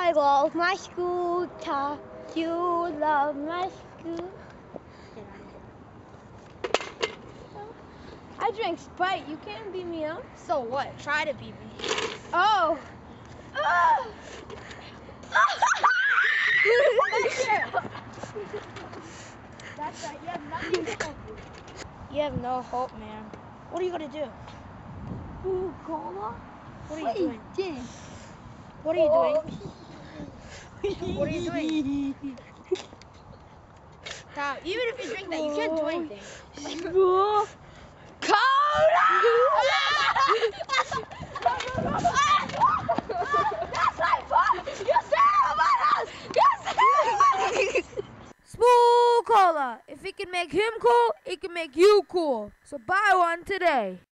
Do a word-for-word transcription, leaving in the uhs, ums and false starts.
I love my scooter. You love my scooter. I drank Sprite. You can't beat me up. So what? Try to beat me. Oh. Oh. That's right. You have nothing to hope. You have no hope, man. What are you gonna do? Spoole Cola? What are you What doing? is What are you doing? this? What are you doing? Now, even if you drink that, you can't do anything. Spoole Cola! That's my fault! You said it about us! You said it about us! Spoole Cola. If it can make him cool, it can make you cool. So buy one today.